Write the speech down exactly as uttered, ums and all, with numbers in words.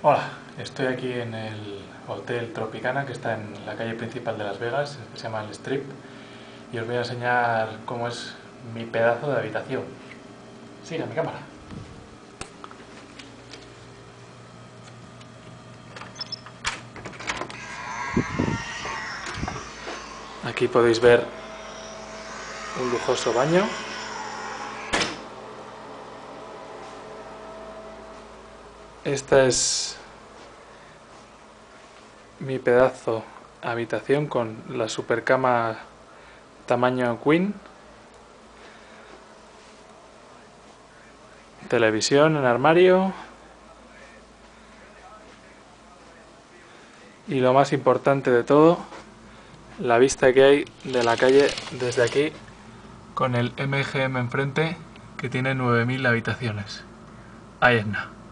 Hola, estoy aquí en el Hotel Tropicana que está en la calle principal de Las Vegas, que se llama el Strip, y os voy a enseñar cómo es mi pedazo de habitación. Siga mi cámara. Aquí podéis ver un lujoso baño. Esta es mi pedazo habitación con la supercama tamaño queen, televisión en armario y lo más importante de todo, la vista que hay de la calle desde aquí con el M G M enfrente, que tiene nueve mil habitaciones. Ahí es nada.